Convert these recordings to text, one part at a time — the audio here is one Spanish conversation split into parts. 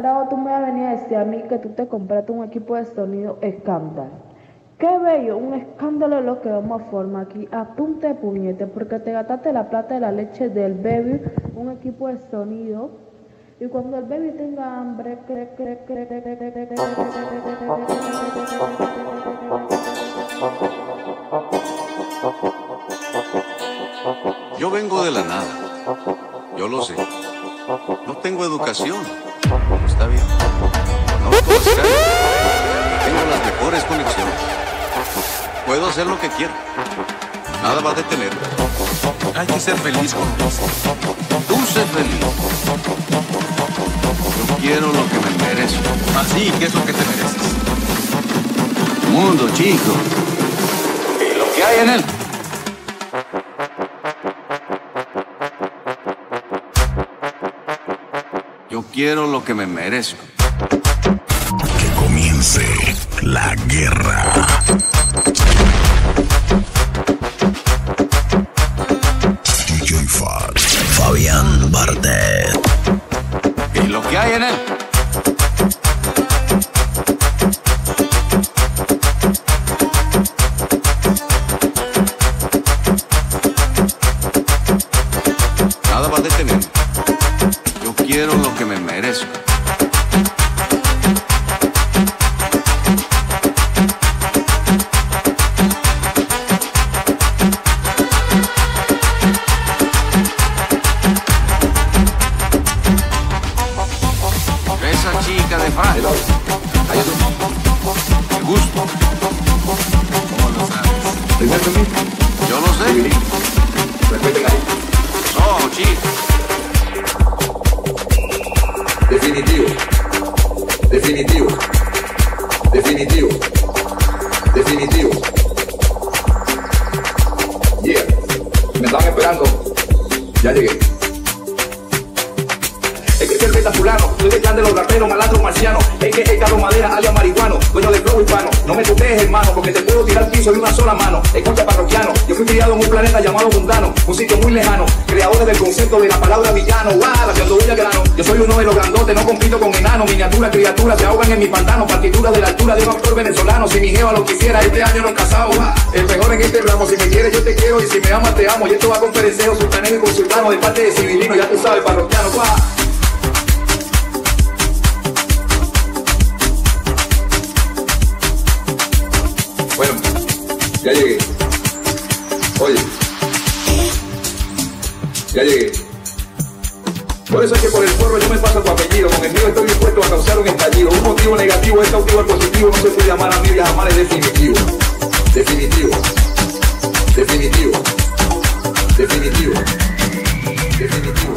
carajo tú me vas a venir a decir a mí que tú te compraste un equipo de sonido escándalo? Qué bello, un escándalo lo que vamos a formar aquí, a punta de puñete, porque te gastaste la plata de la leche del baby, un equipo de sonido, y cuando el baby tenga hambre, Yo vengo de la nada, yo lo sé. No tengo educación, está bien. No puedo hacer, tengo las mejores conexiones. Puedo hacer lo que quiera. Nada va a detenerme. Hay que ser feliz con eso. Tú sé feliz. Yo quiero lo que me merezco. Así, ¿qué es lo que te mereces? Mundo, chico. Y lo que hay en él. Yo quiero lo que me merezco. Que comience la guerra. DJ Fat, Fabián Bardet. Y lo que hay en él. Nada va a detenerme. Yo quiero lo que me merezco. Esa chica de Fran. Me gusta. ¿Cómo lo sabes? Yo lo sé. No, chico. Definitivo, definitivo, definitivo, definitivo. Yeah, me estaban esperando. Ya llegué. Es que cerveza fulano, soy del clan de los raperos, malandros marcianos. Es que el Carlos Madera, alias marihuano, dueño del flow hispano. No me tutees, hermano, porque te puedo tirar al piso de una sola mano. Escucha parroquiano, yo fui criado en un planeta llamado mundano, un sitio muy lejano, creadores del concepto de la palabra villano. Guau, haciendo bulla grano. Yo soy uno de los grandotes, no compito con enanos. Miniaturas, criaturas, se ahogan en mi pantano. Partituras de la altura de un actor venezolano. Si mi jeva lo quisiera, este año no he casado. El mejor en este ramo, si me quieres yo te quiero, y si me amas te amo. Y esto va con pereceo, sultanero y consultano, de parte de civilino, ya tú sabes, parroquiano. Guau. Bueno, ya llegué. Oye, ya llegué. Por eso es que por el forro yo me paso tu apellido. Con el mío estoy dispuesto a causar un estallido. Un motivo negativo es cautivo al positivo. No se puede amar a mí y amar es definitivo. Definitivo. Definitivo. Definitivo. Definitivo.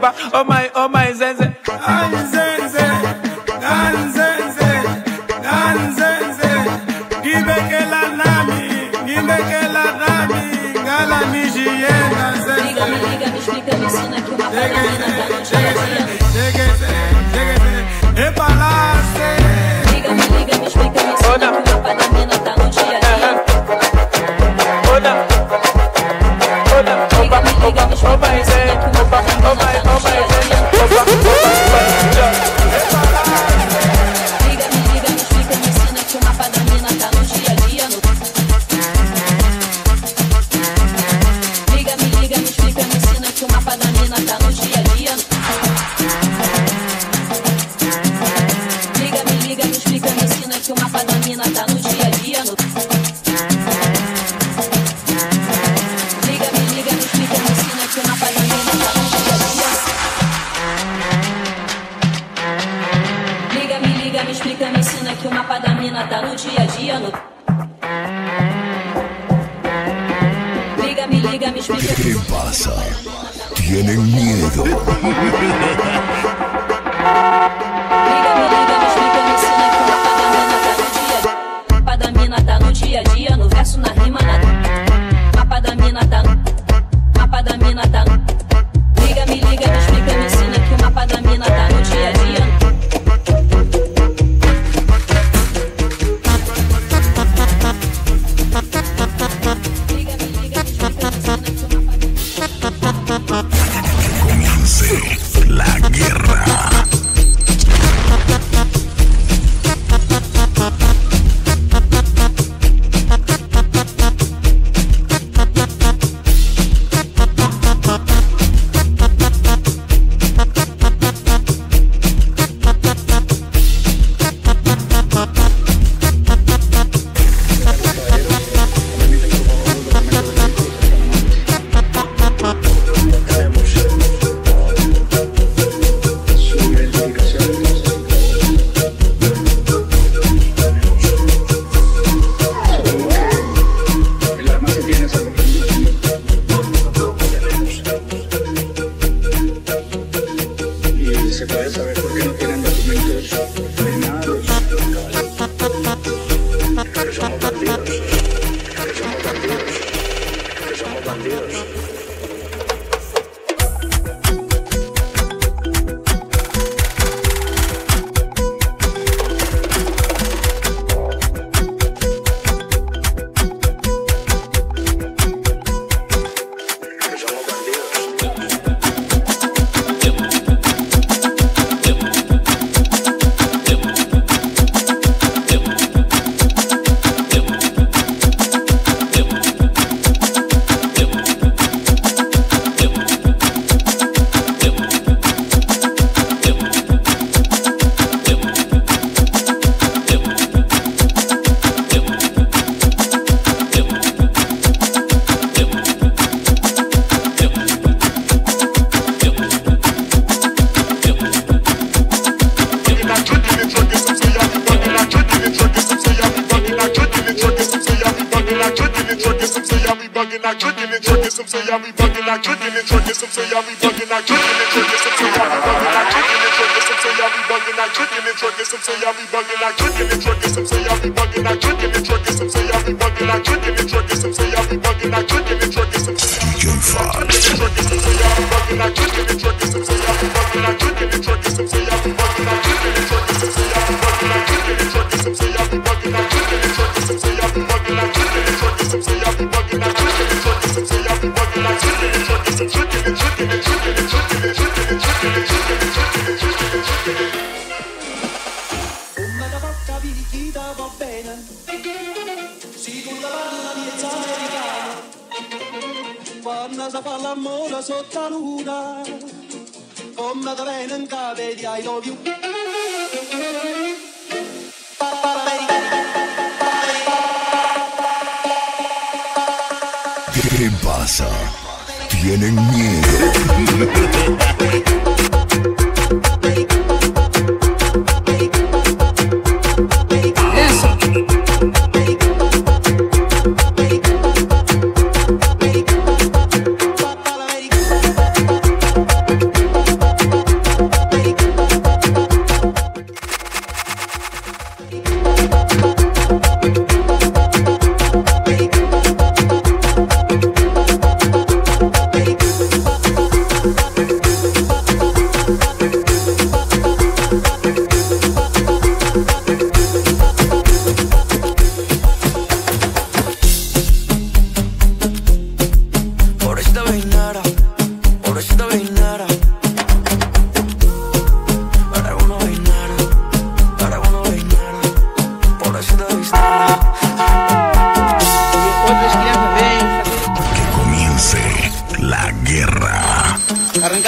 oh my sense. Ay sense, gan sense, gan sense. Give que la nami, gala nigiena sense. Liga, me explica, me ensina que uma paradinha tá no dia a dia. Rebalaste. Liga, me explica, me ensina que uma paradinha tá no dia a dia. Liga, me explica, me ensina que uma paradinha tá no dia a dia. Liga, me explica, me ensina que uma paradinha tá no dia a dia. Liga, me explica, me ensina que uma paradinha tá no dia a dia. Liga, me explica, me ensina que uma padanina tá no dia a dia. Liga, me explica, me ensina que uma padanina tá no dia a dia. Liga, me explica, me ensina que uma padanina tá no dia a dia. Liga, me explica. ¿Qué pasa? ¿Tienen miedo? Mapa da mina tá no dia a dia, no verso, na rima, na... Mapa da mina tá no... Mapa da mina tá no... Liga, me explica, me ensina que o mapa da mina tá no dia a dia. Liga, me explica, me ensina que o mapa da mina... Que comience la guerra. Se puede saber por qué no tienen documentos firmados. Que somos bandidos. Que somos bandidos. Que somos bandidos. ¿Qué pasa? ¿Tienen miedo?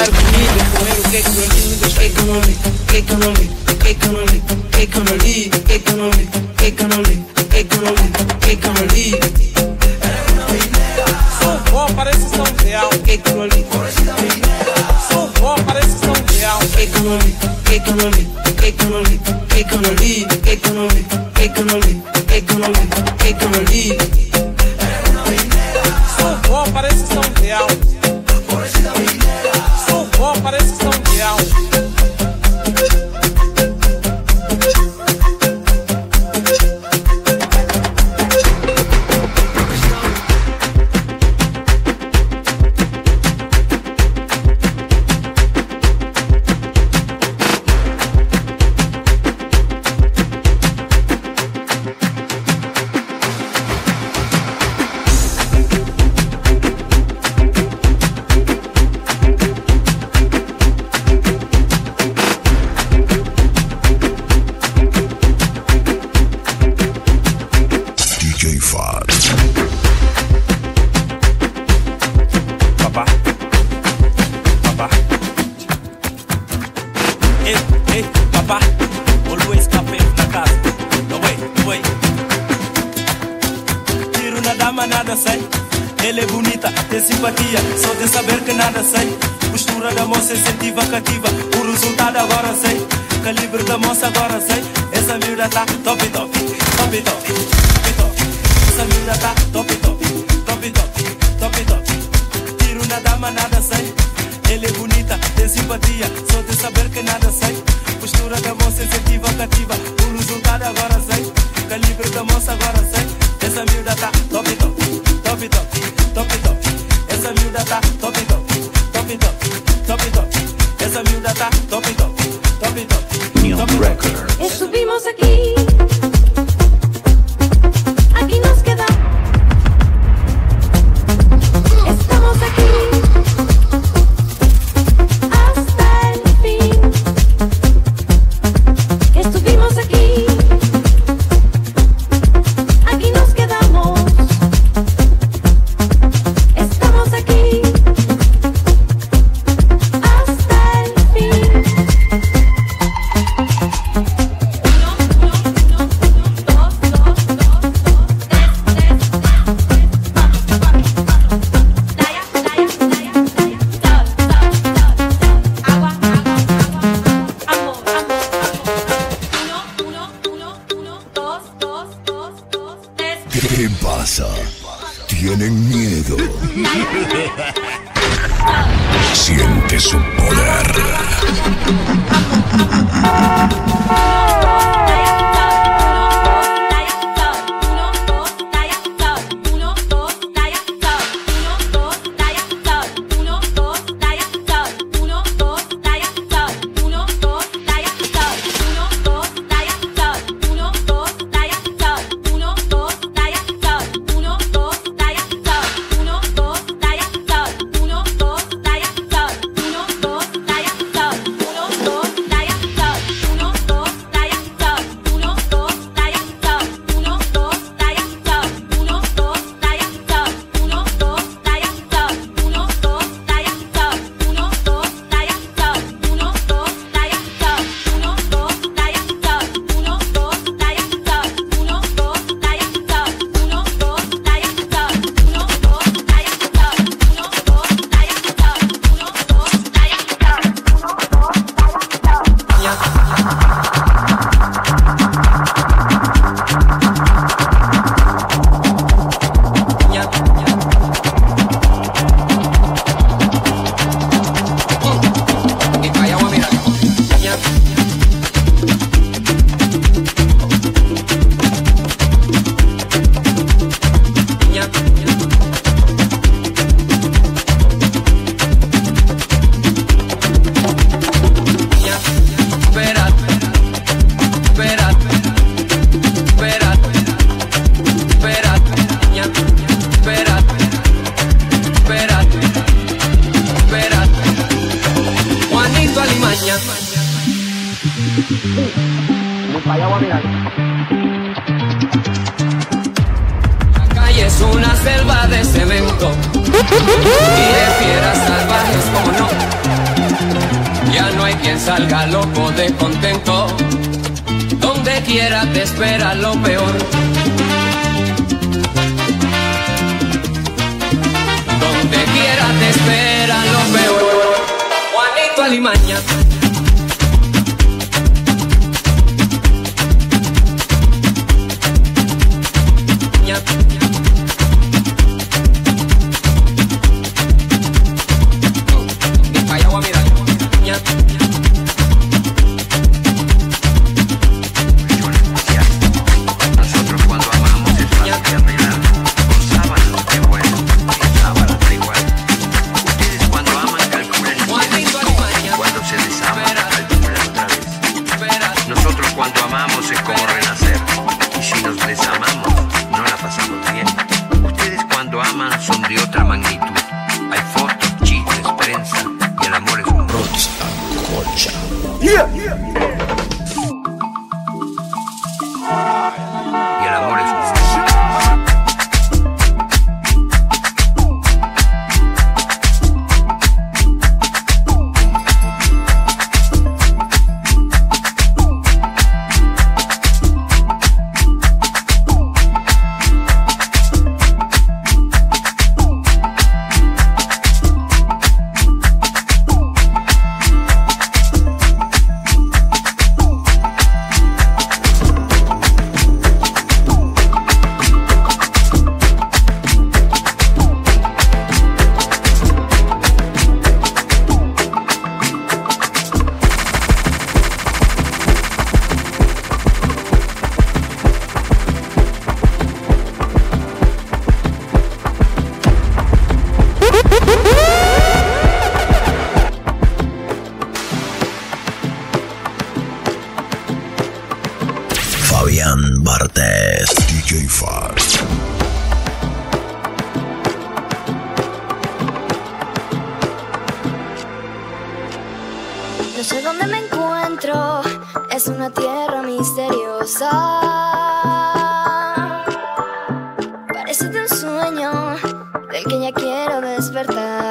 estar bonita, comer o cake no lindo, cake no li, cake no li, cake no li, cake no li, cake no li, cake no li, cake no li, cake no li. Sou bom, parece São Real, cake no li. Sou bom, parece São Real, cake no li, cake no li, cake no li, cake no li, cake no li, cake no li, cake no li, cake no li. Sou bom, parece São Real. Sou bom, parece São Real. Ela é bonita, tem simpatia, só de saber que nada sei. Postura da moça incentiva, cativa, o resultado agora sei. Calibre da moça agora sei. Essa miúda tá top, top, top, top, top, top. Essa miúda tá top, top, top, top, top, top. Tiro na dama, nada sei. Ela é bonita, tem simpatia, só de saber que nada sei. Postura da moça incentiva, cativa, o resultado agora sei. Calibre da moça agora sei. Essa miúda tá top, top, top, top, top, top. Essa miúda tá top, top, top, top, top, top. Essa miúda tá top, top, top, top, top, top. Estuvimos aquí, aquí nos quedamos. Estamos aquí hasta el fin. Estuvimos aquí, aquí nos quedamos. Estamos aquí hasta el fin. ¿Qué pasa? ¿Tienen miedo? Siente su poder. La calle es una selva de cemento y de fieras salvajes, como no. salga loco de contento. Donde quiera te espera lo peor. Donde quiera te espera lo peor. Juanito Alimaña. Fabián Barthez, DJ Far. No sé dónde me encuentro, es una tierra misteriosa. Parece de un sueño del que ya quiero despertar.